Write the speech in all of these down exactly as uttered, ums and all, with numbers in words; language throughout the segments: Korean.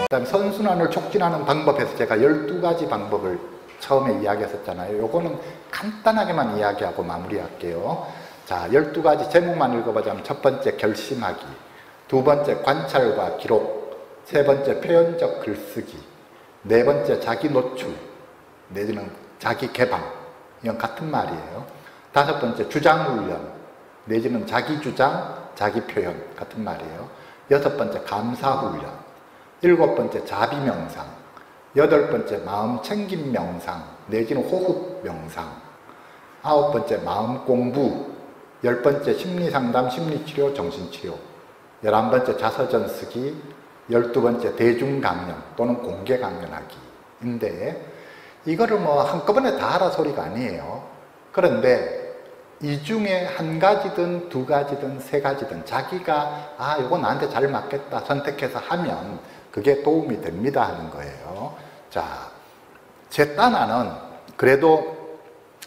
그다음에 선순환을 촉진하는 방법에서 제가 열두 가지 방법을 처음에 이야기했었잖아요. 요거는 간단하게만 이야기하고 마무리할게요. 자, 열두 가지 제목만 읽어보자면 첫 번째 결심하기, 두 번째 관찰과 기록, 세 번째 표현적 글쓰기, 네 번째 자기 노출 내지는 자기 개방, 이건 같은 말이에요. 다섯 번째 주장 훈련 내지는 자기 주장, 자기 표현, 같은 말이에요. 여섯 번째 감사 훈련, 일곱 번째 자비 명상, 여덟 번째 마음 챙김 명상 내지는 호흡 명상, 아홉 번째 마음 공부, 열 번째 심리 상담, 심리 치료, 정신 치료, 열한 번째 자서전 쓰기, 열두 번째 대중 강연 또는 공개 강연하기인데, 이거를 뭐 한꺼번에 다 하라 소리가 아니에요. 그런데 이 중에 한 가지든 두 가지든 세 가지든 자기가 아 이거 나한테 잘 맞겠다 선택해서 하면 그게 도움이 됩니다 하는 거예요. 자, 제 딴하는 그래도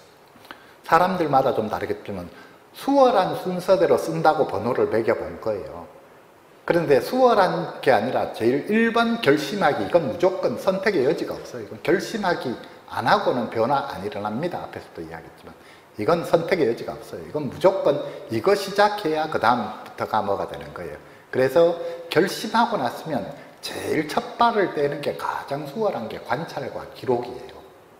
사람들마다 좀 다르겠지만 수월한 순서대로 쓴다고 번호를 매겨본 거예요. 그런데 수월한 게 아니라 제일 일 번 결심하기, 이건 무조건 선택의 여지가 없어요. 이건 결심하기 안 하고는 변화 안 일어납니다. 앞에서도 이야기했지만 이건 선택의 여지가 없어요. 이건 무조건 이거 시작해야 그 다음부터가 뭐가 되는 거예요. 그래서 결심하고 났으면 제일 첫 발을 떼는 게 가장 수월한 게 관찰과 기록이에요.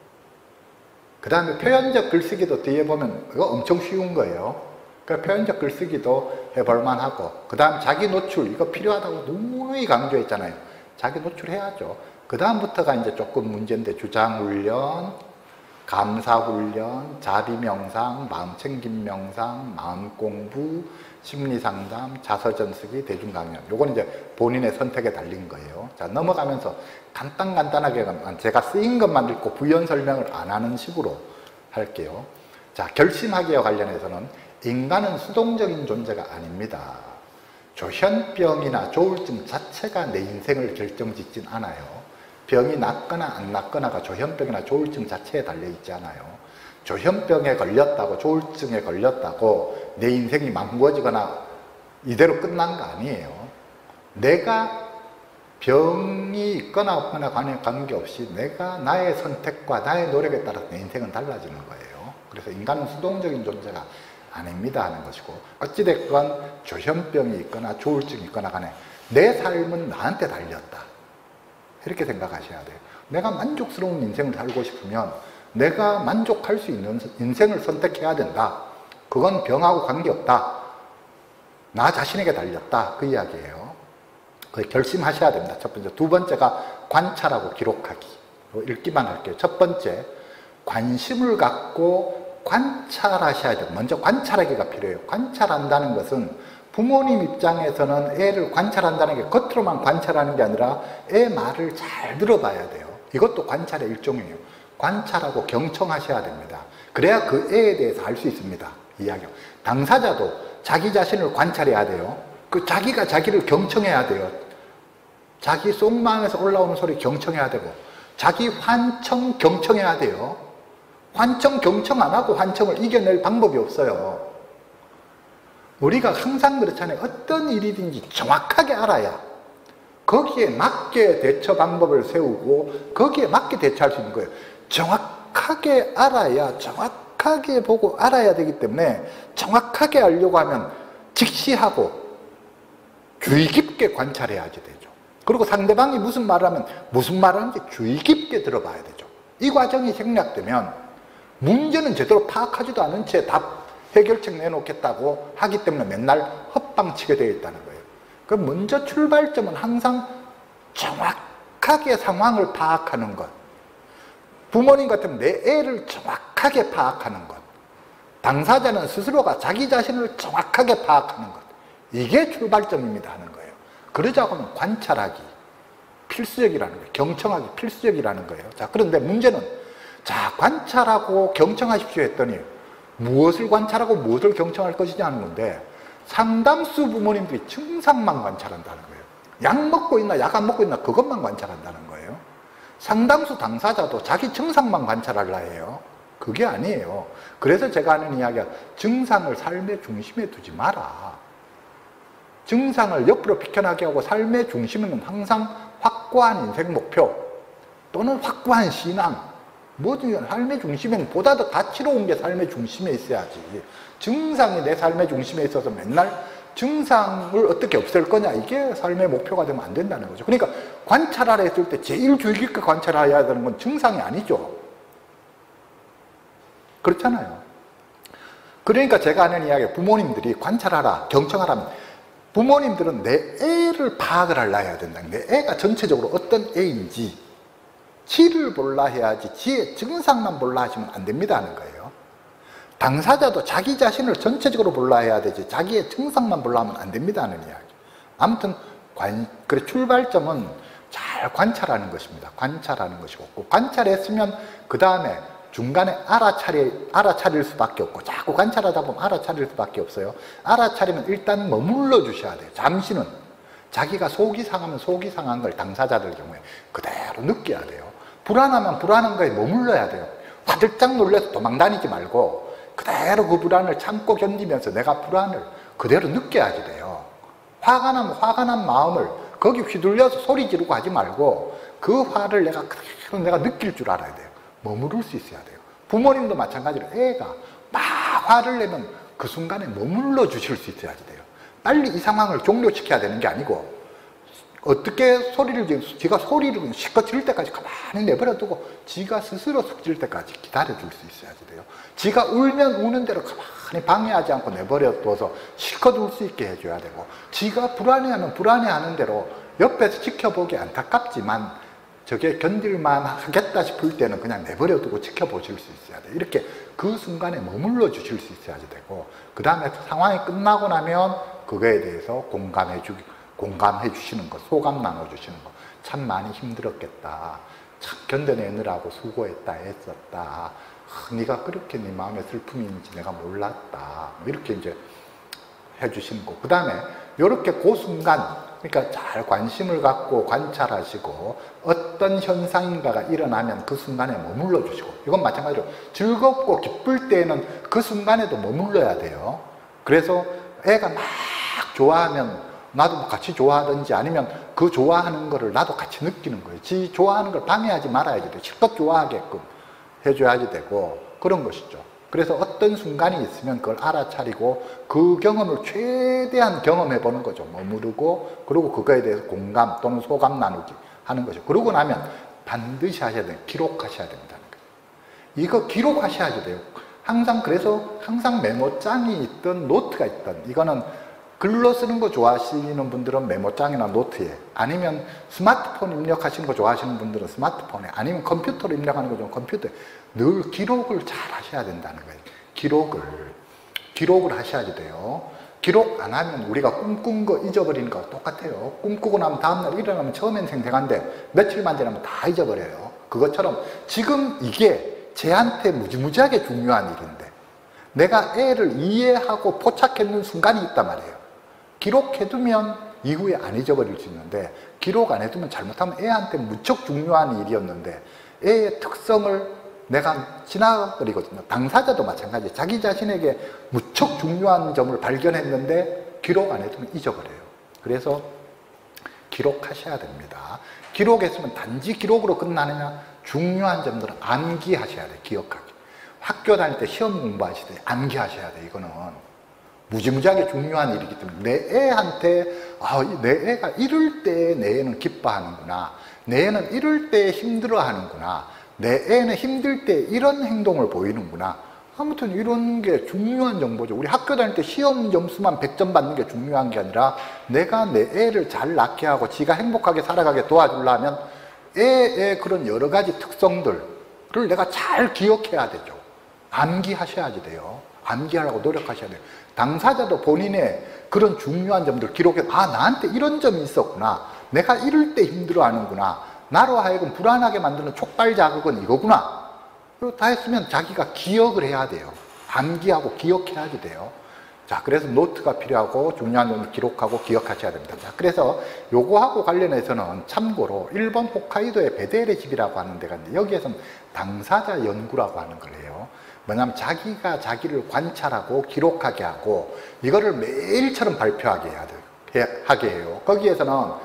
그 다음에 표현적 글쓰기도 뒤에 보면 이거 엄청 쉬운 거예요. 그러니까 표현적 글쓰기도 해볼만 하고, 그 다음 자기 노출, 이거 필요하다고 누누이 강조했잖아요. 자기 노출해야죠. 그 다음부터가 이제 조금 문제인데, 주장훈련, 감사훈련, 자비명상, 마음챙김 명상, 마음공부, 심리상담, 자서전 쓰기, 대중강연. 요건 이제 본인의 선택에 달린 거예요. 자, 넘어가면서 간단간단하게 제가 쓰인 것만 읽고 부연 설명을 안 하는 식으로 할게요. 자, 결심하기와 관련해서는 인간은 수동적인 존재가 아닙니다. 조현병이나 조울증 자체가 내 인생을 결정짓진 않아요. 병이 낫거나 안 낫거나가 조현병이나 조울증 자체에 달려있지 않아요. 조현병에 걸렸다고, 조울증에 걸렸다고 내 인생이 망가지거나 이대로 끝난 거 아니에요. 내가 병이 있거나 없거나 관계없이 내가 나의 선택과 나의 노력에 따라서 내 인생은 달라지는 거예요. 그래서 인간은 수동적인 존재가 아닙니다 하는 것이고, 어찌됐건 조현병이 있거나 조울증이 있거나 간에 내 삶은 나한테 달렸다, 이렇게 생각하셔야 돼요. 내가 만족스러운 인생을 살고 싶으면 내가 만족할 수 있는 인생을 선택해야 된다. 그건 병하고 관계없다. 나 자신에게 달렸다, 그 이야기예요. 그 결심하셔야 됩니다. 첫 번째. 두 번째가 관찰하고 기록하기. 읽기만 할게요. 첫 번째, 관심을 갖고 관찰하셔야 돼요. 먼저 관찰하기가 필요해요. 관찰한다는 것은 부모님 입장에서는 애를 관찰한다는 게 겉으로만 관찰하는 게 아니라 애 말을 잘 들어봐야 돼요. 이것도 관찰의 일종이에요. 관찰하고 경청하셔야 됩니다. 그래야 그 애에 대해서 알 수 있습니다. 이야기요. 당사자도 자기 자신을 관찰해야 돼요. 그 자기가 자기를 경청해야 돼요. 자기 속마음에서 올라오는 소리 경청해야 되고, 자기 환청 경청해야 돼요. 환청 경청 안 하고 환청을 이겨낼 방법이 없어요. 우리가 항상 그렇잖아요. 어떤 일이든지 정확하게 알아야 거기에 맞게 대처 방법을 세우고 거기에 맞게 대처할 수 있는 거예요. 정확하게 알아야, 정확하게 보고 알아야 되기 때문에 정확하게 알려고 하면 직시하고 주의 깊게 관찰해야지 되죠. 그리고 상대방이 무슨 말을 하면 무슨 말을 하는지 주의 깊게 들어봐야 되죠. 이 과정이 생략되면 문제는 제대로 파악하지도 않은 채 답 해결책 내놓겠다고 하기 때문에 맨날 헛방치게 되어 있다는 거예요. 그럼 먼저 출발점은 항상 정확하게 상황을 파악하는 것. 부모님 같으면 내 애를 정확하게 파악하는 것. 당사자는 스스로가 자기 자신을 정확하게 파악하는 것. 이게 출발점입니다 하는 거예요. 그러자고 하면 관찰하기 필수적이라는 거예요. 경청하기 필수적이라는 거예요. 자, 그런데 문제는 자, 관찰하고 경청하십시오 했더니 무엇을 관찰하고 무엇을 경청할 것이냐 하는 건데, 상당수 부모님들이 증상만 관찰한다는 거예요. 약 먹고 있나 약 안 먹고 있나 그것만 관찰한다는 거예요. 상당수 당사자도 자기 증상만 관찰하려 해요. 그게 아니에요. 그래서 제가 하는 이야기가 증상을 삶의 중심에 두지 마라. 증상을 옆으로 비켜나게 하고 삶의 중심은 항상 확고한 인생 목표 또는 확고한 신앙, 뭐든 삶의 중심에는 보다 더 다채로운 게 삶의 중심에 있어야지. 증상이 내 삶의 중심에 있어서 맨날 증상을 어떻게 없앨 거냐, 이게 삶의 목표가 되면 안 된다는 거죠. 그러니까 관찰하라 했을 때 제일 주의 깊게 관찰해야 되는 건 증상이 아니죠. 그렇잖아요. 그러니까 제가 하는 이야기, 부모님들이 관찰하라, 경청하라면 부모님들은 내 애를 파악을 하려 해야 된다. 내 애가 전체적으로 어떤 애인지 지를 몰라 해야지 지의 증상만 몰라 하시면 안 됩니다 하는 거예요. 당사자도 자기 자신을 전체적으로 몰라 해야 되지 자기의 증상만 몰라 하면 안 됩니다 하는 이야기. 아무튼 관, 그래 출발점은 잘 관찰하는 것입니다. 관찰하는 것이고, 관찰했으면 그 다음에 중간에 알아차릴, 알아차릴 수밖에 없고, 자꾸 관찰하다 보면 알아차릴 수밖에 없어요. 알아차리면 일단 머물러 주셔야 돼요. 잠시는. 자기가 속이 상하면 속이 상한 걸 당사자들 경우에 그대로 느껴야 돼요. 불안하면 불안한 거에 머물러야 돼요. 화들짝 놀라서 도망다니지 말고 그대로 그 불안을 참고 견디면서 내가 불안을 그대로 느껴야지 돼요. 화가 나면 화가 난 마음을 거기 휘둘려서 소리 지르고 하지 말고 그 화를 내가 그대로 내가 느낄 줄 알아야 돼요. 머무를 수 있어야 돼요. 부모님도 마찬가지로 애가 막 화를 내면 그 순간에 머물러 주실 수 있어야지 돼요. 빨리 이 상황을 종료시켜야 되는 게 아니고, 어떻게 소리를 지르, 지가 소리를 실컷 지를 때까지 가만히 내버려두고 지가 스스로 숙질 때까지 기다려줄 수 있어야지 돼요. 지가 울면 우는 대로 가만히 방해하지 않고 내버려둬서 실컷 울 수 있게 해줘야 되고, 지가 불안해하면 불안해하는 대로 옆에서 지켜보기 안타깝지만 저게 견딜만 하겠다 싶을 때는 그냥 내버려두고 지켜보실 수 있어야 돼요. 이렇게 그 순간에 머물러 주실 수 있어야지 되고, 그 다음에 상황이 끝나고 나면 그거에 대해서 공감해 주기 공감해 주시는 것, 소감 나눠주시는 것. 참 많이 힘들었겠다. 참 견뎌내느라고 수고했다, 애썼다. 아, 네가 그렇게 네 마음에 슬픔이 있는지 내가 몰랐다. 이렇게 이제 해주시는 거. 그 다음에 이렇게 그 순간, 그러니까 잘 관심을 갖고 관찰하시고 어떤 현상인가가 일어나면 그 순간에 머물러 주시고, 이건 마찬가지로 즐겁고 기쁠 때에는 그 순간에도 머물러야 돼요. 그래서 애가 막 좋아하면 나도 같이 좋아하든지, 아니면 그 좋아하는 거를 나도 같이 느끼는 거예요. 지 좋아하는 걸 방해하지 말아야지 돼. 실컷 좋아하게끔 해줘야지 되고, 그런 것이죠. 그래서 어떤 순간이 있으면 그걸 알아차리고 그 경험을 최대한 경험해 보는 거죠. 머무르고, 그리고 그거에 대해서 공감 또는 소감 나누기 하는 거죠. 그러고 나면 반드시 하셔야 돼요. 기록하셔야 된다는 거예요. 이거 기록하셔야지 돼요. 항상, 그래서 항상 메모장이 있든 노트가 있든, 이거는 글로 쓰는 거 좋아하시는 분들은 메모장이나 노트에, 아니면 스마트폰 입력하시는 거 좋아하시는 분들은 스마트폰에, 아니면 컴퓨터로 입력하는 거 좋아하시는 컴퓨터에 늘 기록을 잘 하셔야 된다는 거예요. 기록을 기록을 하셔야지 돼요. 기록 안 하면 우리가 꿈꾼 거 잊어버리는 거랑 똑같아요. 꿈꾸고 나면 다음날 일어나면 처음엔 생생한데 며칠만 지나면 다 잊어버려요. 그것처럼 지금 이게 쟤한테 무지무지하게 중요한 일인데 내가 애를 이해하고 포착했는 순간이 있단 말이에요. 기록해두면 이후에 안 잊어버릴 수 있는데, 기록 안 해두면 잘못하면 애한테 무척 중요한 일이었는데 애의 특성을 내가 지나버리거든요. 당사자도 마찬가지예요. 자기 자신에게 무척 중요한 점을 발견했는데 기록 안 해두면 잊어버려요. 그래서 기록하셔야 됩니다. 기록했으면 단지 기록으로 끝나느냐, 중요한 점들은 암기하셔야 돼요. 기억하기. 학교 다닐 때 시험 공부하실 때 암기하셔야 돼요. 이거는 무지무지하게 중요한 일이기 때문에 내 애한테 아, 내 애가 이럴 때 내 애는 기뻐하는구나, 내 애는 이럴 때 힘들어하는구나, 내 애는 힘들 때 이런 행동을 보이는구나. 아무튼 이런 게 중요한 정보죠. 우리 학교 다닐 때 시험 점수만 백 점 받는 게 중요한 게 아니라 내가 내 애를 잘 낳게 하고 지가 행복하게 살아가게 도와주려면 애의 그런 여러 가지 특성들을 내가 잘 기억해야 되죠. 암기하셔야지 돼요. 암기하려고 노력하셔야 돼요. 당사자도 본인의 그런 중요한 점들 기록해, 아, 나한테 이런 점이 있었구나, 내가 이럴 때 힘들어하는구나, 나로 하여금 불안하게 만드는 촉발 자극은 이거구나. 그리고 다 했으면 자기가 기억을 해야 돼요. 암기하고 기억해야지 돼요. 자, 그래서 노트가 필요하고 중요한 점을 기록하고 기억하셔야 됩니다. 자, 그래서 요거하고 관련해서는 참고로 일본 홋카이도의 베데레 집이라고 하는 데가 있는데, 여기에서는 당사자 연구라고 하는 걸 해요. 뭐냐면 자기가 자기를 관찰하고 기록하게 하고 이거를 매일처럼 발표하게 해야 돼요. 하게 해요. 거기에서는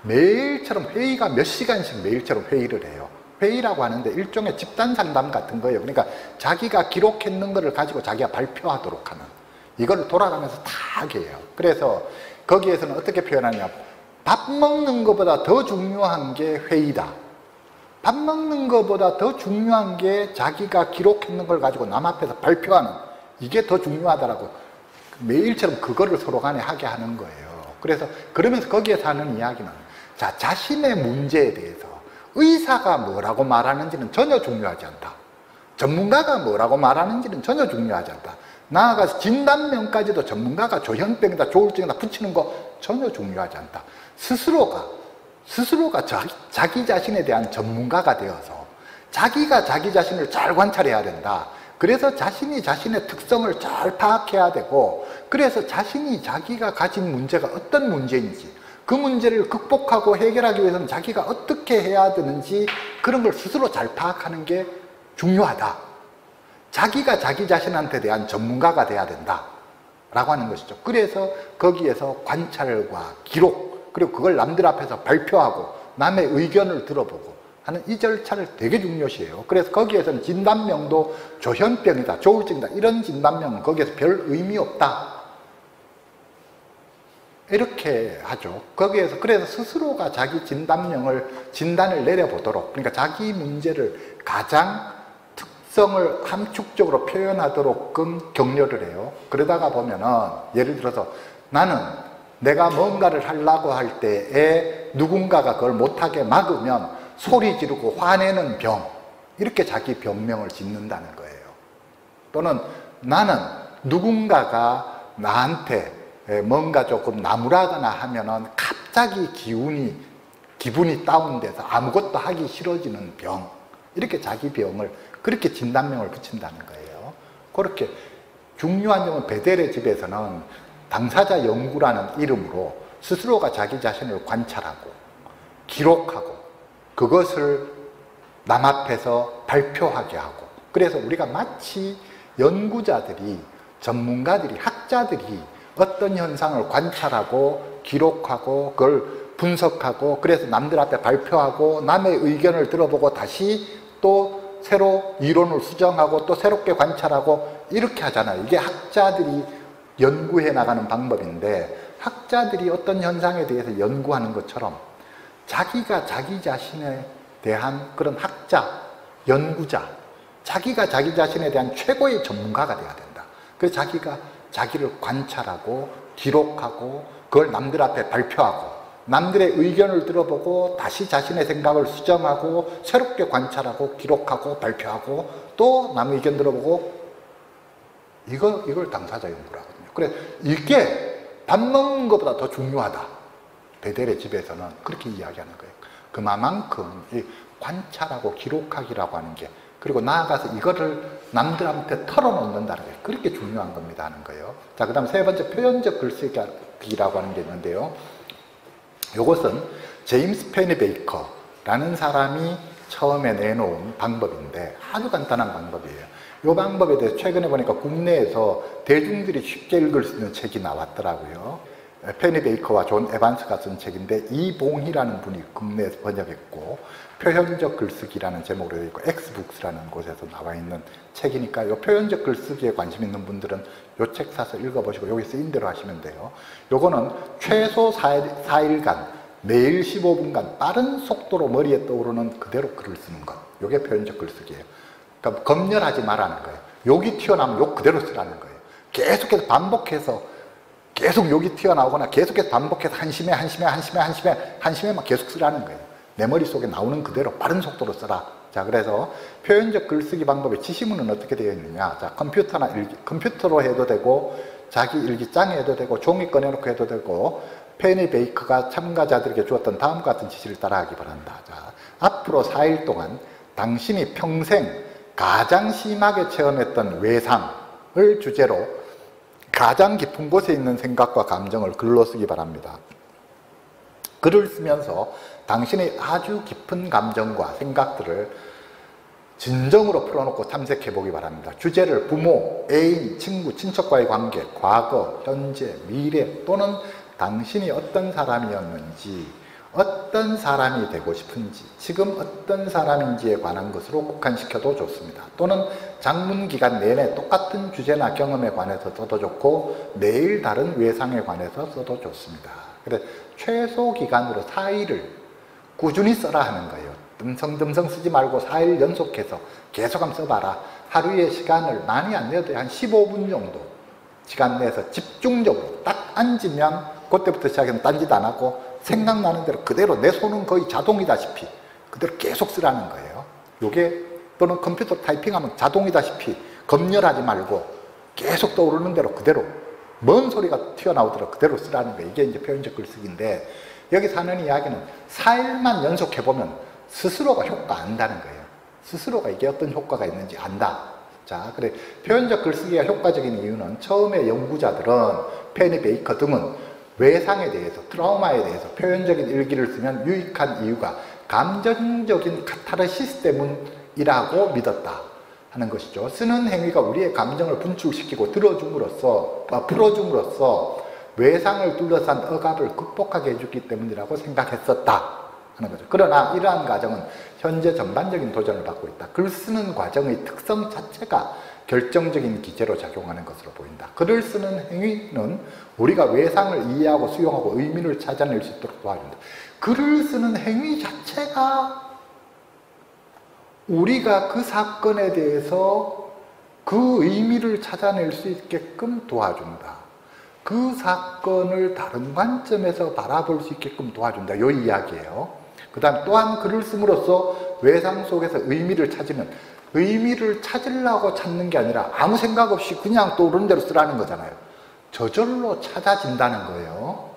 매일처럼 회의가 몇 시간씩 매일처럼 회의를 해요. 회의라고 하는데 일종의 집단 상담 같은 거예요. 그러니까 자기가 기록했는 거를 가지고 자기가 발표하도록 하는, 이걸 돌아가면서 다 하게 해요. 그래서 거기에서는 어떻게 표현하냐, 밥 먹는 것보다 더 중요한 게 회의다. 밥 먹는 것보다 더 중요한 게 자기가 기록했는 걸 가지고 남 앞에서 발표하는, 이게 더 중요하다라고 매일처럼 그거를 서로 간에 하게 하는 거예요. 그래서 그러면서 거기에서 하는 이야기는, 자, 자신의 문제에 대해서 의사가 뭐라고 말하는지는 전혀 중요하지 않다. 전문가가 뭐라고 말하는지는 전혀 중요하지 않다. 나아가서 진단명까지도 전문가가 조현병이다, 조울증이다 붙이는 거 전혀 중요하지 않다. 스스로가 스스로가 자기, 자기 자신에 대한 전문가가 되어서 자기가 자기 자신을 잘 관찰해야 된다. 그래서 자신이 자신의 특성을 잘 파악해야 되고, 그래서 자신이 자기가 가진 문제가 어떤 문제인지, 그 문제를 극복하고 해결하기 위해서는 자기가 어떻게 해야 되는지 그런 걸 스스로 잘 파악하는 게 중요하다. 자기가 자기 자신한테 대한 전문가가 돼야 된다 라고 하는 것이죠. 그래서 거기에서 관찰과 기록, 그리고 그걸 남들 앞에서 발표하고 남의 의견을 들어보고 하는 이 절차를 되게 중요시해요. 그래서 거기에서는 진단명도 조현병이다, 조울증이다 이런 진단명은 거기에서 별 의미 없다 이렇게 하죠. 거기에서 그래서 스스로가 자기 진단명을 진단을 내려보도록, 그러니까 자기 문제를 가장 특성을 함축적으로 표현하도록끔 격려를 해요. 그러다가 보면은 예를 들어서 나는 내가 뭔가를 하려고 할 때에 누군가가 그걸 못하게 막으면 소리 지르고 화내는 병, 이렇게 자기 병명을 짓는다는 거예요. 또는 나는 누군가가 나한테 뭔가 조금 나무라거나 하면은 갑자기 기운이, 기분이 다운돼서 아무것도 하기 싫어지는 병, 이렇게 자기 병을 그렇게 진단명을 붙인다는 거예요. 그렇게 중요한 점은 베델의 집에서는 당사자 연구라는 이름으로 스스로가 자기 자신을 관찰하고 기록하고 그것을 남 앞에서 발표하게 하고, 그래서 우리가 마치 연구자들이, 전문가들이, 학자들이 어떤 현상을 관찰하고 기록하고 그걸 분석하고 그래서 남들 앞에 발표하고 남의 의견을 들어보고 다시 또 새로 이론을 수정하고 또 새롭게 관찰하고 이렇게 하잖아요. 이게 학자들이 연구해 나가는 방법인데, 학자들이 어떤 현상에 대해서 연구하는 것처럼 자기가 자기 자신에 대한 그런 학자, 연구자, 자기가 자기 자신에 대한 최고의 전문가가 돼야 된다. 그래서 자기가 자기를 관찰하고 기록하고 그걸 남들 앞에 발표하고 남들의 의견을 들어보고 다시 자신의 생각을 수정하고 새롭게 관찰하고 기록하고 발표하고 또 남 의견 들어보고, 이거, 이걸 당사자 연구라거든요. 그래, 이게 밥 먹는 것보다 더 중요하다. 베델의 집에서는 그렇게 이야기하는 거예요. 그만큼 이 관찰하고 기록하기라고 하는 게, 그리고 나아가서 이거를 남들한테 털어놓는다는 게 그렇게 중요한 겁니다 하는 거예요. 자, 그 다음 세 번째 표현적 글쓰기라고 하는 게 있는데요. 이것은 제임스 페니베이커라는 사람이 처음에 내놓은 방법인데 아주 간단한 방법이에요. 이 방법에 대해서 최근에 보니까 국내에서 대중들이 쉽게 읽을 수 있는 책이 나왔더라고요. 페니베이커와 존 에반스가 쓴 책인데 이봉희라는 분이 국내에서 번역했고, 표현적 글쓰기라는 제목으로 되어 있고 엑스북스라는 곳에서 나와 있는 책이니까 이 표현적 글쓰기에 관심 있는 분들은 이 책 사서 읽어보시고 여기 쓰인 대로 하시면 돼요. 요거는 최소 사 일간 매일 십오 분간 빠른 속도로 머리에 떠오르는 그대로 글을 쓰는 것, 이게 표현적 글쓰기예요. 그러니까 검열하지 말라는 거예요. 욕이 튀어나오면 욕 그대로 쓰라는 거예요. 계속해서 반복해서 계속 욕이 튀어나오거나 계속해서 반복해서 한심해 한심해 한심해 한심해 한심해만 계속 쓰라는 거예요. 내 머릿속에 나오는 그대로 빠른 속도로 써라. 자, 그래서 표현적 글쓰기 방법의 지시문은 어떻게 되어 있느냐. 자, 컴퓨터나 일기, 컴퓨터로 해도 되고 자기 일기장에 해도 되고 종이 꺼내놓고 해도 되고, 페니베이커가 참가자들에게 주었던 다음과 같은 지시를 따라하기 바란다. 자, 앞으로 사 일 동안 당신이 평생 가장 심하게 체험했던 외상을 주제로 가장 깊은 곳에 있는 생각과 감정을 글로 쓰기 바랍니다. 글을 쓰면서 당신의 아주 깊은 감정과 생각들을 진정으로 풀어놓고 탐색해 보기 바랍니다. 주제를 부모, 애인, 친구, 친척과의 관계, 과거, 현재, 미래 또는 당신이 어떤 사람이었는지, 어떤 사람이 되고 싶은지, 지금 어떤 사람인지에 관한 것으로 국한시켜도 좋습니다. 또는 장문 기간 내내 똑같은 주제나 경험에 관해서 써도 좋고 매일 다른 외상에 관해서 써도 좋습니다. 그래서 최소 기간으로 사 일을 꾸준히 써라 하는 거예요. 듬성듬성 쓰지 말고 사 일 연속해서 계속 한번 써봐라. 하루의 시간을 많이 안 내도 한 십오 분 정도 시간 내서 집중적으로 딱 앉으면 그때부터 시작해서 딴짓 안 하고 생각나는 대로 그대로, 내 손은 거의 자동이다시피 그대로 계속 쓰라는 거예요. 요게, 또는 컴퓨터 타이핑하면 자동이다시피 검열하지 말고 계속 떠오르는 대로 그대로 먼 소리가 튀어나오도록 그대로 쓰라는 거예요. 이게 이제 표현적 글쓰기인데, 여기서 하는 이야기는 사 일만 연속해보면 스스로가 효과 안다는 거예요. 스스로가 이게 어떤 효과가 있는지 안다. 자, 그래, 표현적 글쓰기가 효과적인 이유는 처음에 연구자들은 페니 베이커 등은 외상에 대해서, 트라우마에 대해서 표현적인 일기를 쓰면 유익한 이유가 감정적인 카타르시스 때문이라고 믿었다 하는 것이죠. 쓰는 행위가 우리의 감정을 분출시키고 들어줌으로써, 아, 풀어줌으로써 외상을 둘러싼 억압을 극복하게 해주기 때문이라고 생각했었다 하는 거죠. 그러나 이러한 과정은 현재 전반적인 도전을 받고 있다. 글 쓰는 과정의 특성 자체가 결정적인 기제로 작용하는 것으로 보인다. 글을 쓰는 행위는 우리가 외상을 이해하고 수용하고 의미를 찾아낼 수 있도록 도와준다. 글을 쓰는 행위 자체가 우리가 그 사건에 대해서 그 의미를 찾아낼 수 있게끔 도와준다. 그 사건을 다른 관점에서 바라볼 수 있게끔 도와준다. 이 이야기예요. 그 다음 또한 글을 씀으로써 외상 속에서 의미를 찾으면, 의미를 찾으려고 찾는 게 아니라 아무 생각 없이 그냥 떠오르는 대로 쓰라는 거잖아요. 저절로 찾아진다는 거예요.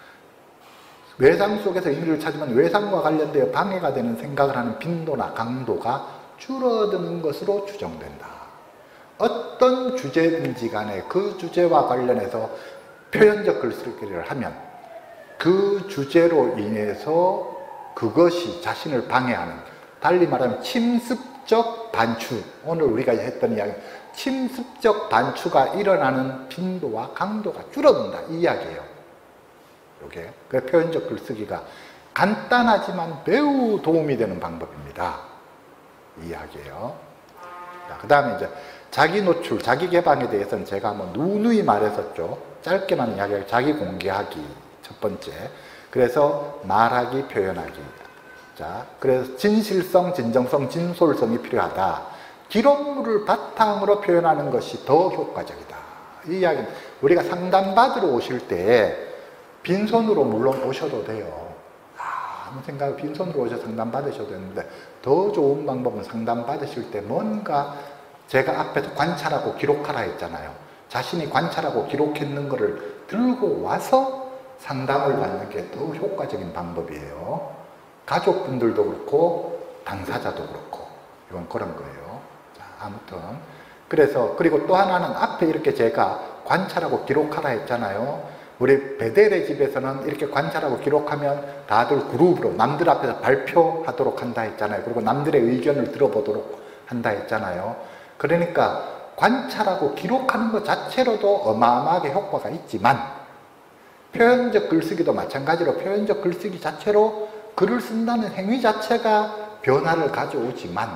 외상 속에서 의미를 찾으면 외상과 관련되어 방해가 되는 생각을 하는 빈도나 강도가 줄어드는 것으로 추정된다. 어떤 주제든지 간에 그 주제와 관련해서 표현적 글쓰기를 하면 그 주제로 인해서 그것이 자신을 방해하는, 달리 말하면 침습적 반추, 오늘 우리가 했던 이야기, 침습적 반추가 일어나는 빈도와 강도가 줄어든다 이 이야기예요. 이게 그 표현적 글쓰기가 간단하지만 매우 도움이 되는 방법입니다. 이 이야기예요. 그 다음에 이제 자기 노출, 자기 개방에 대해서는 제가 뭐 누누이 말했었죠. 짧게만 이야기하고 자기 공개하기 첫 번째. 그래서 말하기, 표현하기. 자, 그래서 진실성, 진정성, 진솔성이 필요하다. 기록물을 바탕으로 표현하는 것이 더 효과적이다. 이 이야기는 우리가 상담받으러 오실 때 빈손으로 물론 오셔도 돼요. 아무 생각 빈손으로 오셔서 상담받으셔도 되는데, 더 좋은 방법은 상담받으실 때 뭔가, 제가 앞에서 관찰하고 기록하라 했잖아요. 자신이 관찰하고 기록했는 것을 들고 와서 상담을 받는 게 더 효과적인 방법이에요. 가족분들도 그렇고 당사자도 그렇고 이건 그런 거예요. 자, 아무튼 그래서, 그리고 또 하나는 앞에 이렇게 제가 관찰하고 기록하라 했잖아요. 우리 베델의 집에서는 이렇게 관찰하고 기록하면 다들 그룹으로 남들 앞에서 발표하도록 한다 했잖아요. 그리고 남들의 의견을 들어보도록 한다 했잖아요. 그러니까 관찰하고 기록하는 것 자체로도 어마어마하게 효과가 있지만, 표현적 글쓰기도 마찬가지로 표현적 글쓰기 자체로 글을 쓴다는 행위 자체가 변화를 가져오지만,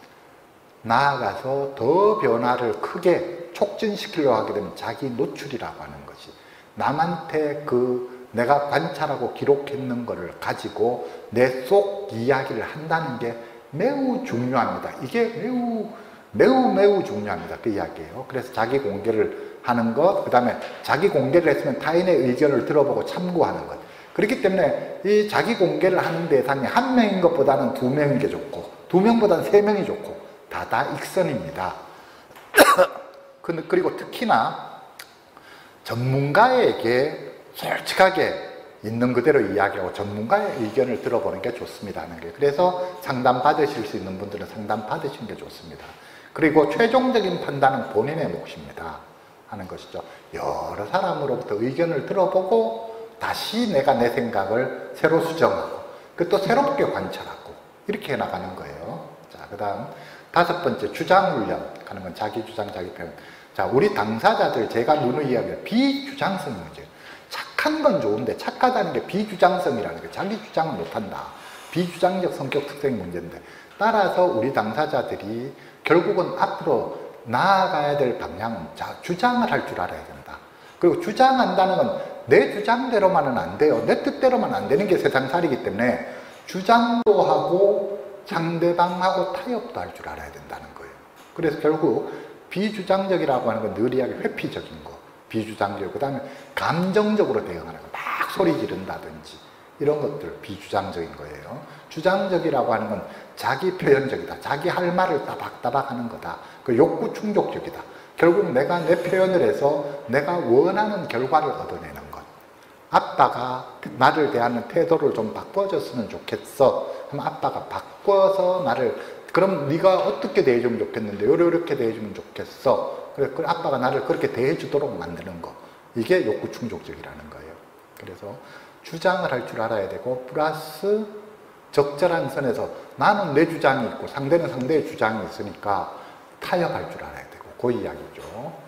나아가서 더 변화를 크게 촉진시키려고 하게 되면 자기 노출이라고 하는 것이, 남한테 그 내가 관찰하고 기록했는 것을 가지고 내 속 이야기를 한다는 게 매우 중요합니다. 이게 매우 매우 매우 중요합니다. 그 이야기예요. 그래서 자기 공개를 하는 것, 그 다음에 자기 공개를 했으면 타인의 의견을 들어보고 참고하는 것. 그렇기 때문에 이 자기 공개를 하는 대상이 한 명인 것보다는 두 명인 게 좋고, 두 명보다는 세 명이 좋고, 다다익선입니다. 그리고 특히나 전문가에게 솔직하게 있는 그대로 이야기하고 전문가의 의견을 들어보는 게 좋습니다 하는 게, 그래서 상담 받으실 수 있는 분들은 상담 받으시는 게 좋습니다. 그리고 최종적인 판단은 본인의 몫입니다 하는 것이죠. 여러 사람으로부터 의견을 들어보고 다시 내가 내 생각을 새로 수정하고, 그 또 새롭게 관찰하고, 이렇게 해나가는 거예요. 자, 그 다음 다섯 번째, 주장훈련 하는 건 자기 주장, 자기 표현. 자, 우리 당사자들, 제가 누누이 이야기해요. 비주장성 문제. 착한 건 좋은데 착하다는 게 비주장성이라는 게 자기 주장을 못한다. 비주장적 성격 특성이 문제인데 따라서 우리 당사자들이 결국은 앞으로 나아가야 될 방향은 자, 주장을 할 줄 알아야 된다. 그리고 주장한다는 건 내 주장대로만은 안 돼요. 내 뜻대로만 안 되는 게 세상살이기 때문에 주장도 하고 상대방하고 타협도 할 줄 알아야 된다는 거예요. 그래서 결국 비주장적이라고 하는 건 늘 이야기 회피적인 거, 비주장적, 그 다음에 감정적으로 대응하는 거, 막 소리 지른다든지 이런 것들 비주장적인 거예요. 주장적이라고 하는 건 자기 표현적이다. 자기 할 말을 따박따박 하는 거다. 그 욕구 충족적이다. 결국 내가 내 표현을 해서 내가 원하는 결과를 얻어내는 것. 아빠가 나를 대하는 태도를 좀 바꿔줬으면 좋겠어. 그럼 아빠가 바꿔서 나를, 그럼 네가 어떻게 대해주면 좋겠는데 이렇게 대해주면 좋겠어. 그래, 아빠가 나를 그렇게 대해주도록 만드는 거. 이게 욕구 충족적이라는 거예요. 그래서 주장을 할 줄 알아야 되고 플러스 적절한 선에서 나는 내 주장이 있고 상대는 상대의 주장이 있으니까 타협할 줄 알아야 되고 그 이야기죠.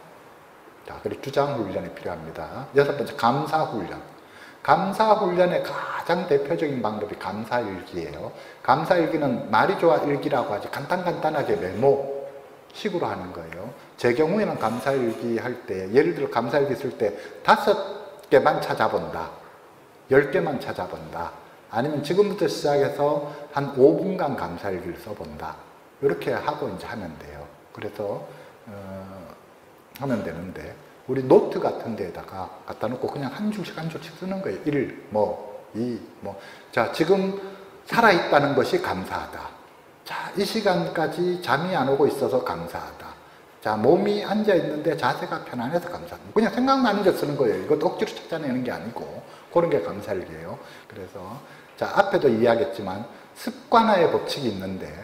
자, 그리고 주장 훈련이 필요합니다. 여섯 번째, 감사 훈련. 감사 훈련의 가장 대표적인 방법이 감사 일기예요. 감사 일기는 말이 좋아 일기라고 하지 간단간단하게 메모 식으로 하는 거예요. 제 경우에는 감사 일기 할 때, 예를 들어 감사 일기 쓸 때 다섯 개만 찾아본다. 열 개만 찾아본다. 아니면 지금부터 시작해서 한 오 분간 감사 일기를 써본다. 이렇게 하고 이제 하면 돼요. 그래서 어, 하면 되는데 우리 노트 같은 데에다가 갖다 놓고 그냥 한 줄씩 한 줄씩 쓰는 거예요. 일, 뭐, 이, 뭐. 자, 지금 살아있다는 것이 감사하다. 자, 이 시간까지 잠이 안 오고 있어서 감사하다. 자, 몸이 앉아있는데 자세가 편안해서 감사하다. 그냥 생각나는 게 쓰는 거예요. 이것도 억지로 찾아내는 게 아니고 그런 게 감사일기예요. 그래서 자, 앞에도 이야기했지만 습관화의 법칙이 있는데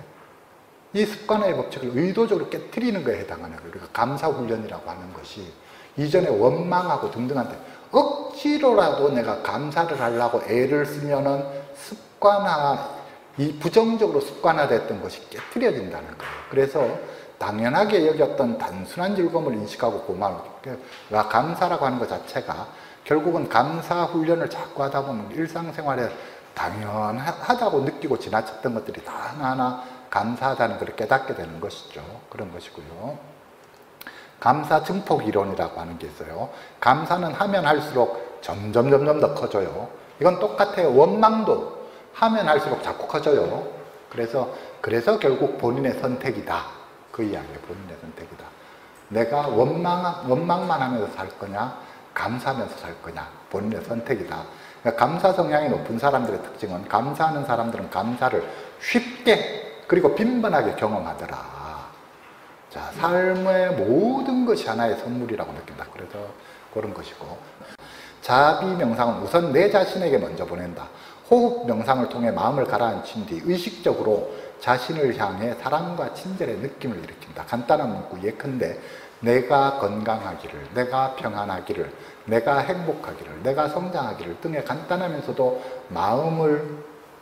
이 습관화의 법칙을 의도적으로 깨트리는 거에 해당하는 거예요. 그러니까 감사훈련이라고 하는 것이 이전에 원망하고 등등한테 억지로라도 내가 감사를 하려고 애를 쓰면은 습관화, 이 부정적으로 습관화됐던 것이 깨트려진다는 거예요. 그래서 당연하게 여겼던 단순한 즐거움을 인식하고 고마움을, 감사라고 하는 것 자체가 결국은 감사 훈련을 자꾸 하다 보면 일상생활에 당연하다고 느끼고 지나쳤던 것들이 다 하나하나 감사하다는 걸 깨닫게 되는 것이죠. 그런 것이고요. 감사 증폭 이론이라고 하는 게 있어요. 감사는 하면 할수록 점점 점점 더 커져요. 이건 똑같아요. 원망도 하면 할수록 자꾸 커져요. 그래서 그래서 결국 본인의 선택이다. 그 이야기예요. 본인의 선택이다. 내가 원망, 원망만 하면서 살 거냐, 감사하면서 살 거냐, 본인의 선택이다. 그러니까 감사 성향이 높은 사람들의 특징은 감사하는 사람들은 감사를 쉽게 그리고 빈번하게 경험하더라. 자, 삶의 모든 것이 하나의 선물이라고 느낀다. 그래서 그런 것이고, 자비 명상은 우선 내 자신에게 먼저 보낸다. 호흡 명상을 통해 마음을 가라앉힌 뒤 의식적으로 자신을 향해 사랑과 친절의 느낌을 일으킨다. 간단한 문구 예컨대 내가 건강하기를, 내가 평안하기를, 내가 행복하기를, 내가 성장하기를 등의 간단하면서도 마음을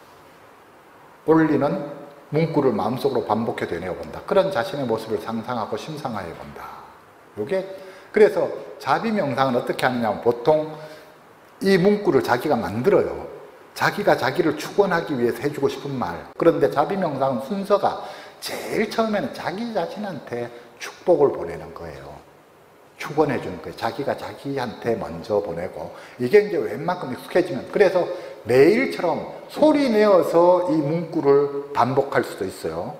올리는 문구를 마음속으로 반복해 되뇌어 본다. 그런 자신의 모습을 상상하고 심상화해 본다. 요게 그래서 자비 명상은 어떻게 하느냐면 보통 이 문구를 자기가 만들어요. 자기가 자기를 축원하기 위해서 해주고 싶은 말. 그런데 자비 명상은 순서가 제일 처음에는 자기 자신한테 축복을 보내는 거예요. 축원해 주는 거예요. 자기가 자기한테 먼저 보내고 이게 이제 웬만큼 익숙해지면 그래서 매일처럼 소리 내어서 이 문구를 반복할 수도 있어요.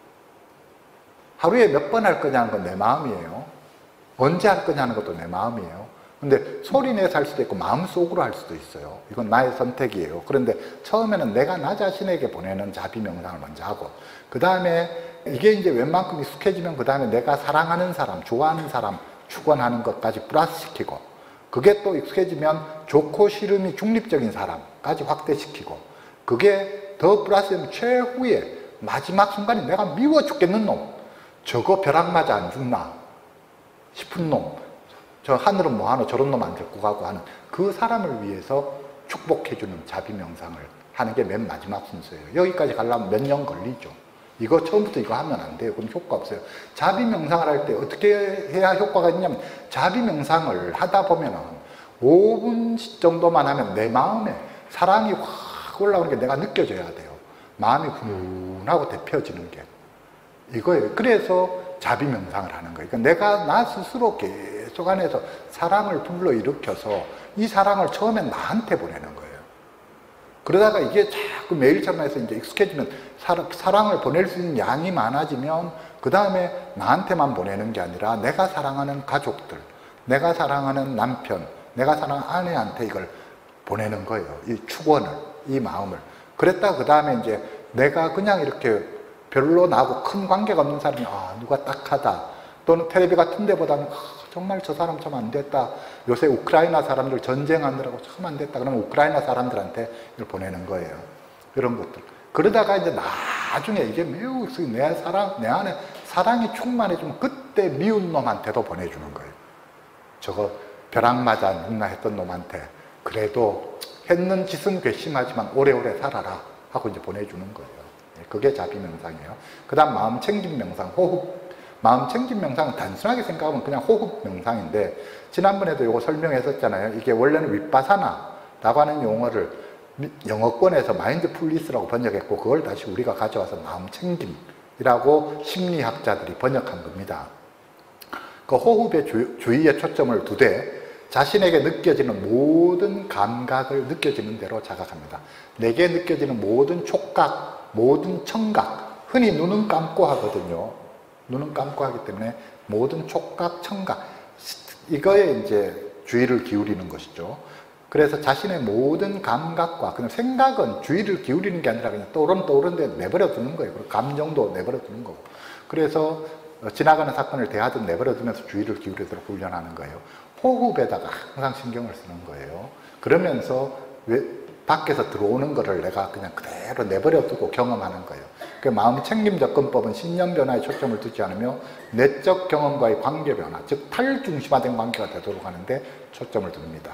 하루에 몇 번 할 거냐는 건 내 마음이에요. 언제 할 거냐는 것도 내 마음이에요. 근데 소리 내서 할 수도 있고 마음속으로 할 수도 있어요. 이건 나의 선택이에요. 그런데 처음에는 내가 나 자신에게 보내는 자비 명상을 먼저 하고 그 다음에 이게 이제 웬만큼 익숙해지면 그 다음에 내가 사랑하는 사람, 좋아하는 사람 축원하는 것까지 플러스 시키고 그게 또 익숙해지면 좋고 싫음이 중립적인 사람까지 확대시키고 그게 더 플러스되면 최후의 마지막 순간에 내가 미워 죽겠는 놈, 저거 벼락 맞아 안 죽나 싶은 놈, 저 하늘은 뭐하노 저런 놈 안 데리고 가고 하는 그 사람을 위해서 축복해주는 자비 명상을 하는 게 맨 마지막 순서예요. 여기까지 가려면 몇 년 걸리죠. 이거 처음부터 이거 하면 안 돼요. 그럼 효과 없어요. 자비 명상을 할 때 어떻게 해야 효과가 있냐면 자비 명상을 하다 보면은 오 분 정도만 하면 내 마음에 사랑이 확 올라오는 게 내가 느껴져야 돼요. 마음이 훈훈하고 데펴지는 게. 이거예요. 그래서 자비 명상을 하는 거예요. 그러니까 내가 나 스스로 계속 안에서 사랑을 불러일으켜서 이 사랑을 처음엔 나한테 보내는 거예요. 그러다가 이게 자꾸 매일처럼 해서 이제 익숙해지면 사랑을 보낼 수 있는 양이 많아지면 그 다음에 나한테만 보내는 게 아니라 내가 사랑하는 가족들, 내가 사랑하는 남편, 내가 사랑하는 아내한테 이걸 보내는 거예요. 이 축원을, 이 마음을. 그랬다가 그 다음에 이제 내가 그냥 이렇게 별로 나하고 큰 관계가 없는 사람이 아 누가 딱하다 또는 텔레비 같은 데보다는 아, 정말 저 사람 참 안 됐다. 요새 우크라이나 사람들 전쟁하느라고 참 안 됐다. 그러면 우크라이나 사람들한테 이걸 보내는 거예요. 이런 것들. 그러다가 이제 나중에 이게 매우 내 사랑, 내 안에 사랑이 충만해지면 그때 미운 놈한테도 보내주는 거예요. 저거 벼락 맞아 누나 했던 놈한테 그래도 했는 짓은 괘씸하지만 오래오래 살아라 하고 이제 보내주는 거예요. 그게 자비 명상이에요. 그 다음 마음 챙김 명상, 호흡. 마음 챙김 명상은 단순하게 생각하면 그냥 호흡 명상인데 지난번에도 이거 설명했었잖아요. 이게 원래는 윗바사나라고 하는 용어를 영어권에서 마인드풀리스라고 번역했고 그걸 다시 우리가 가져와서 마음 챙김이라고 심리학자들이 번역한 겁니다. 그 호흡의 주, 주의의 초점을 두되 자신에게 느껴지는 모든 감각을 느껴지는 대로 자각합니다. 내게 느껴지는 모든 촉각, 모든 청각, 흔히 눈은 감고 하거든요. 눈은 감고 하기 때문에 모든 촉각, 청각, 이거에 이제 주의를 기울이는 것이죠. 그래서 자신의 모든 감각과 그냥 생각은 주의를 기울이는 게 아니라 그냥 떠오른 떠오른 데 내버려 두는 거예요. 그리고 감정도 내버려 두는 거고. 그래서 지나가는 사건을 대하듯 내버려 두면서 주의를 기울이도록 훈련하는 거예요. 호흡에다가 항상 신경을 쓰는 거예요. 그러면서 왜 밖에서 들어오는 거를 내가 그냥 그대로 내버려 두고 경험하는 거예요. 그 마음 챙김 접근법은 신념 변화에 초점을 두지 않으며 내적 경험과의 관계 변화, 즉 탈중심화된 관계가 되도록 하는데 초점을 둡니다.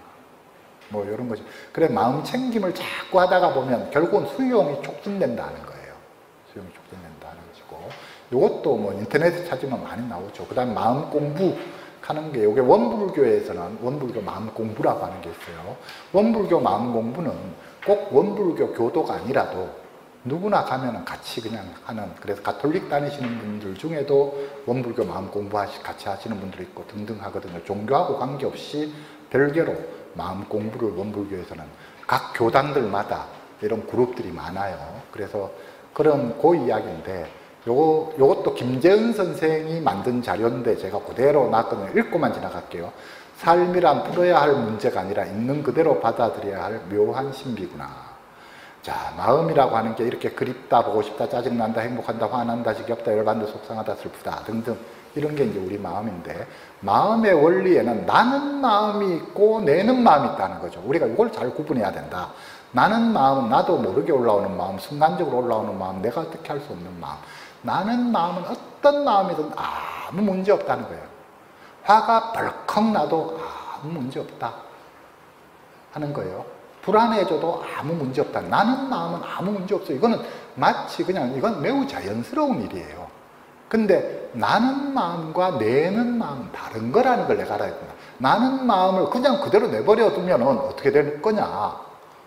뭐 이런 거죠. 그래 마음 챙김을 자꾸 하다가 보면 결국은 수용이 촉진된다는 거예요. 수용이 촉진된다는 것이고, 이것도 뭐 인터넷에 찾으면 많이 나오죠. 그 다음 마음 공부 하는 게, 이게 원불교에서는 원불교 마음 공부라고 하는 게 있어요. 원불교 마음 공부는 꼭 원불교 교도가 아니라도 누구나 가면은 같이 그냥 하는, 그래서 가톨릭 다니시는 분들 중에도 원불교 마음 공부 같이 하시는 분들이 있고 등등 하거든요. 종교하고 관계없이 별개로 마음 공부를 원불교에서는 각 교단들마다 이런 그룹들이 많아요. 그래서 그런 그 이야기인데, 요거, 요것도 김재은 선생이 만든 자료인데 제가 그대로 놨거든요. 읽고만 지나갈게요. 삶이란 풀어야 할 문제가 아니라 있는 그대로 받아들여야 할 묘한 신비구나. 자, 마음이라고 하는 게 이렇게 그립다, 보고 싶다, 짜증난다, 행복한다, 화난다, 지겹다, 열받는다, 속상하다, 슬프다 등등 이런 게 이제 우리 마음인데, 마음의 원리에는 나는 마음이 있고 내는 마음이 있다는 거죠. 우리가 이걸 잘 구분해야 된다. 나는 마음은 나도 모르게 올라오는 마음, 순간적으로 올라오는 마음, 내가 어떻게 할 수 없는 마음. 나는 마음은 어떤 마음이든 아무 문제 없다는 거예요. 화가 벌컥 나도 아무 문제 없다 하는 거예요. 불안해져도 아무 문제 없다. 나는 마음은 아무 문제 없어. 이거는 마치 그냥 이건 매우 자연스러운 일이에요. 근데 나는 마음과 내는 마음은 다른 거라는 걸 내가 알아야 된다. 나는 마음을 그냥 그대로 내버려 두면 어떻게 될 거냐.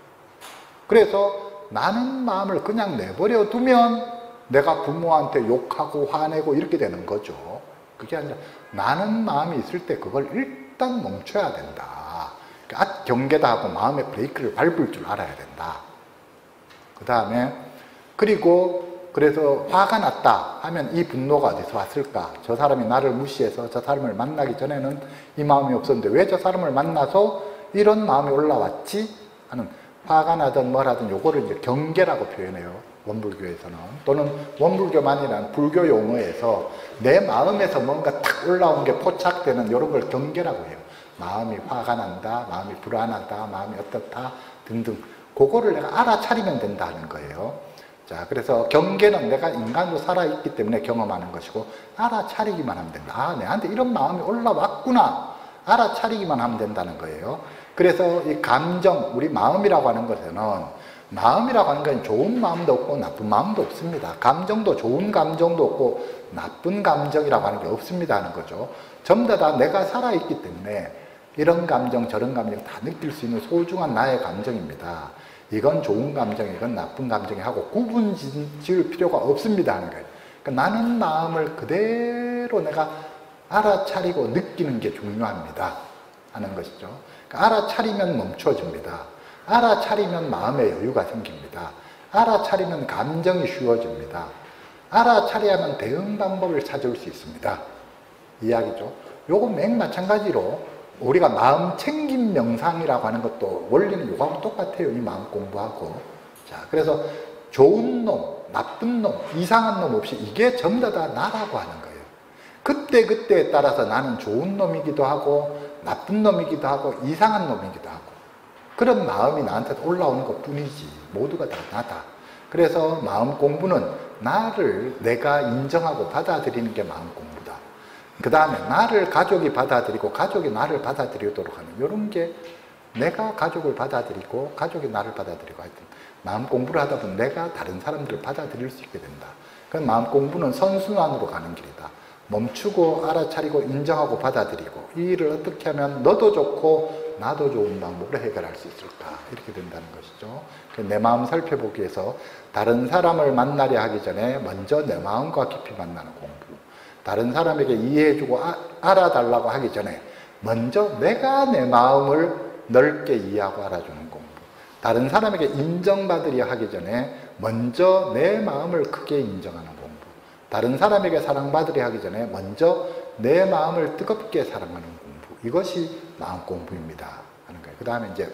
그래서 나는 마음을 그냥 내버려 두면 내가 부모한테 욕하고 화내고 이렇게 되는 거죠. 그게 아니라 나는 마음이 있을 때 그걸 일단 멈춰야 된다. 그러니까 경계다 하고 마음의 브레이크를 밟을 줄 알아야 된다. 그 다음에 그리고 그래서 화가 났다 하면 이 분노가 어디서 왔을까? 저 사람이 나를 무시해서 저 사람을 만나기 전에는 이 마음이 없었는데 왜 저 사람을 만나서 이런 마음이 올라왔지? 하는, 화가 나든 뭐라든 요거를 이제 경계라고 표현해요. 원불교에서는. 또는 원불교만이란 불교 용어에서 내 마음에서 뭔가 탁 올라온 게 포착되는 이런 걸 경계라고 해요. 마음이 화가 난다, 마음이 불안하다, 마음이 어떻다 등등. 그거를 내가 알아차리면 된다는 거예요. 자, 그래서 경계는 내가 인간으로 살아있기 때문에 경험하는 것이고 알아차리기만 하면 된다. 아, 내한테 이런 마음이 올라왔구나. 알아차리기만 하면 된다는 거예요. 그래서 이 감정, 우리 마음이라고 하는 것에는 마음이라고 하는 건 좋은 마음도 없고 나쁜 마음도 없습니다. 감정도 좋은 감정도 없고 나쁜 감정이라고 하는 게 없습니다 하는 거죠. 전부 다 내가 살아있기 때문에 이런 감정 저런 감정 다 느낄 수 있는 소중한 나의 감정입니다. 이건 좋은 감정, 이건 나쁜 감정이 하고 구분 지을 필요가 없습니다 하는 거예요. 그러니까 나는 마음을 그대로 내가 알아차리고 느끼는 게 중요합니다 하는 것이죠. 그러니까 알아차리면 멈춰집니다. 알아차리면 마음의 여유가 생깁니다. 알아차리면 감정이 쉬워집니다. 알아차려야만 대응 방법을 찾을 수 있습니다. 이야기죠. 요거 맥 마찬가지로 우리가 마음 챙김 명상이라고 하는 것도 원리는 요거하고 똑같아요. 이 마음 공부하고. 자, 그래서 좋은 놈, 나쁜 놈, 이상한 놈 없이 이게 전부 다 나라고 하는 거예요. 그때 그때에 따라서 나는 좋은 놈이기도 하고 나쁜 놈이기도 하고 이상한 놈이기도 하고 그런 마음이 나한테 올라오는 것 뿐이지 모두가 다 나다. 그래서 마음 공부는 나를 내가 인정하고 받아들이는 게 마음 공부다. 그 다음에 나를 가족이 받아들이고 가족이 나를 받아들이도록 하는 이런 게 내가 가족을 받아들이고 가족이 나를 받아들이고 하여튼 마음 공부를 하다 보면 내가 다른 사람들을 받아들일 수 있게 된다. 그럼 마음 공부는 선순환으로 가는 길이다. 멈추고 알아차리고 인정하고 받아들이고 이 일을 어떻게 하면 너도 좋고 나도 좋은 방법으로 해결할 수 있을까 이렇게 된다는 것이죠. 내 마음 살펴보기 위해서 다른 사람을 만나려 하기 전에 먼저 내 마음과 깊이 만나는 공부, 다른 사람에게 이해해주고 아, 알아달라고 하기 전에 먼저 내가 내 마음을 넓게 이해하고 알아주는 공부, 다른 사람에게 인정받으려 하기 전에 먼저 내 마음을 크게 인정하는 공부, 다른 사람에게 사랑받으려 하기 전에 먼저 내 마음을 뜨겁게 사랑하는 공부, 이것이 마음 공부입니다 하는 거예요. 그 다음에 이제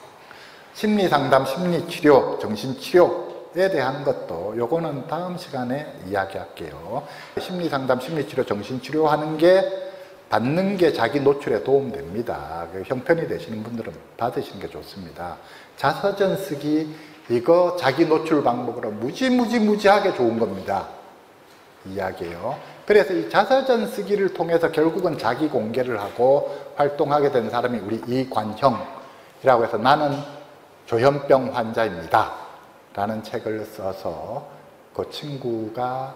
심리상담, 심리치료, 정신치료에 대한 것도 요거는 다음 시간에 이야기할게요. 심리상담, 심리치료, 정신치료 하는 게 받는 게 자기 노출에 도움됩니다. 형편이 되시는 분들은 받으시는 게 좋습니다. 자서전 쓰기 이거 자기 노출 방법으로 무지무지무지하게 좋은 겁니다. 이야기예요. 그래서 이 자서전 쓰기를 통해서 결국은 자기 공개를 하고 활동하게 된 사람이 우리 이관형이라고 해서 나는 조현병 환자입니다 라는 책을 써서 그 친구가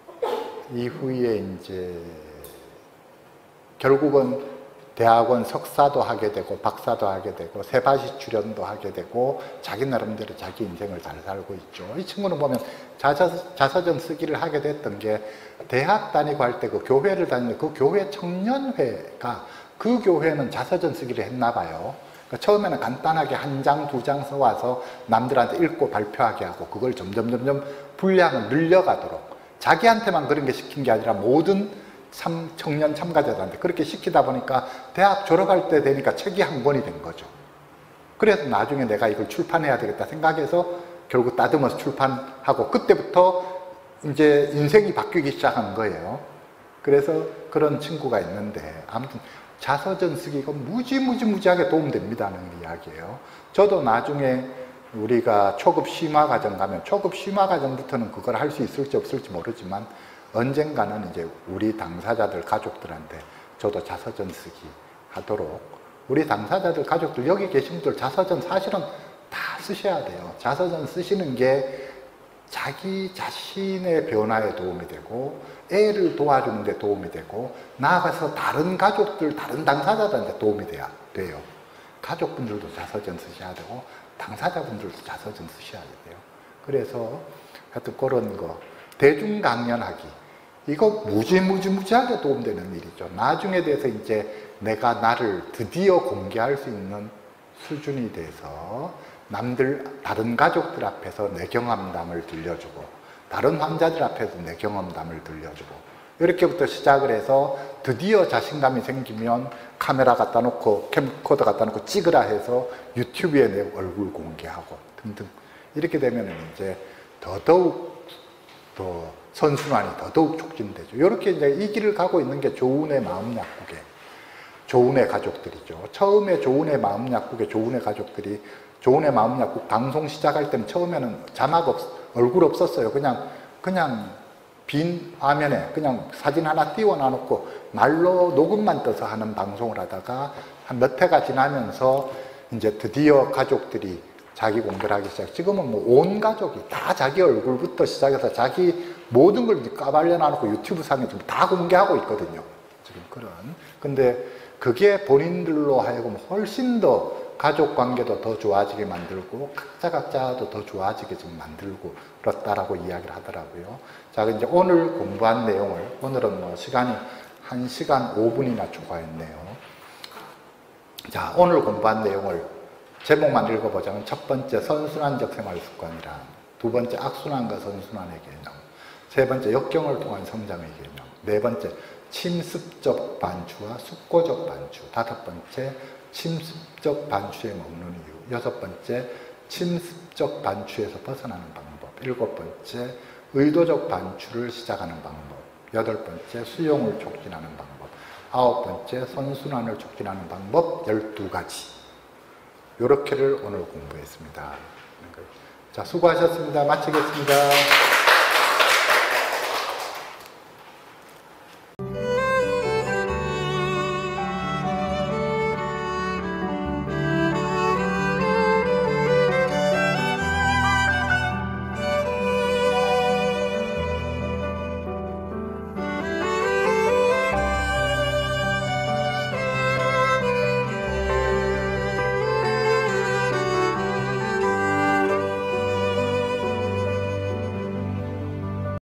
이후에 이제 결국은 대학원 석사도 하게 되고 박사도 하게 되고 세바시 출연도 하게 되고 자기 나름대로 자기 인생을 잘 살고 있죠. 이 친구는 보면 자서, 자서전 쓰기를 하게 됐던 게 대학 다니고 할 때 그 교회를 다니는 그 교회 청년회가 그 교회는 자서전 쓰기를 했나 봐요. 그러니까 처음에는 간단하게 한 장, 두 장 써와서 남들한테 읽고 발표하게 하고 그걸 점점 점점 분량을 늘려가도록 자기한테만 그런 게 시킨 게 아니라 모든 참 청년 참가자들한테 그렇게 시키다 보니까 대학 졸업할 때 되니까 책이 한 권이 된 거죠. 그래서 나중에 내가 이걸 출판해야 되겠다 생각해서 결국 따듬어서 출판하고 그때부터 이제 인생이 바뀌기 시작한 거예요. 그래서 그런 친구가 있는데 아무튼 자서전 쓰기가 무지무지무지하게 도움됩니다 하는 이야기예요. 저도 나중에 우리가 초급 심화과정 가면 초급 심화과정부터는 그걸 할 수 있을지 없을지 모르지만 언젠가는 이제 우리 당사자들 가족들한테 저도 자서전 쓰기 하도록 우리 당사자들 가족들 여기 계신 분들 자서전 사실은 다 쓰셔야 돼요. 자서전 쓰시는 게 자기 자신의 변화에 도움이 되고 애를 도와주는 데 도움이 되고 나아가서 다른 가족들, 다른 당사자들한테 도움이 돼야 돼요. 가족분들도 자서전 쓰셔야 되고 당사자분들도 자서전 쓰셔야 돼요. 그래서 하여튼 그런 거 대중 강연하기 이거 무지무지무지하게 도움되는 일이죠. 나중에 돼서 이제 내가 나를 드디어 공개할 수 있는 수준이 돼서 남들, 다른 가족들 앞에서 내 경험담을 들려주고 다른 환자들 앞에서 내 경험담을 들려주고 이렇게부터 시작을 해서 드디어 자신감이 생기면 카메라 갖다 놓고 캠코더 갖다 놓고 찍으라 해서 유튜브에 내 얼굴 공개하고 등등 이렇게 되면 이제 더더욱 더 선순환이 더더욱 촉진되죠. 이렇게 이제 이 길을 가고 있는 게 조은의 마음 약국의 조은의 가족들이죠. 처음에 조은의 마음 약국의 조은의 가족들이 조은의 마음 약국 방송 시작할 때는 처음에는 자막 없, 얼굴 없었어요. 그냥 그냥 빈 화면에 그냥 사진 하나 띄워놔 놓고 말로 녹음만 떠서 하는 방송을 하다가 한 몇 회가 지나면서 이제 드디어 가족들이 자기 공개를 하기 시작. 지금은 뭐 온 가족이 다 자기 얼굴부터 시작해서 자기 모든 걸 까발려 놔놓고 유튜브 상에 다 공개하고 있거든요. 지금 그런. 근데 그게 본인들로 하여금 훨씬 더 가족 관계도 더 좋아지게 만들고 각자 각자도 더 좋아지게 좀 만들고 그렇다라고 이야기를 하더라고요. 자, 이제 오늘 공부한 내용을, 오늘은 뭐 시간이 한 시간 오 분이나 초과했네요. 자, 오늘 공부한 내용을 제목만 읽어보자면 첫 번째 선순환적 생활 습관이란, 두 번째 악순환과 선순환의 개념, 세 번째 역경을 통한 성장의 개념, 네 번째 침습적 반추와 숙고적 반추, 다섯 번째 침습적 반추에 먹는 이유, 여섯 번째 침습적 반추에서 벗어나는 방법, 일곱 번째 의도적 반추를 시작하는 방법, 여덟 번째 수용을 촉진하는 방법, 아홉 번째 선순환을 촉진하는 방법 열두 가지. 요렇게를 오늘 공부했습니다. 자, 수고하셨습니다. 마치겠습니다.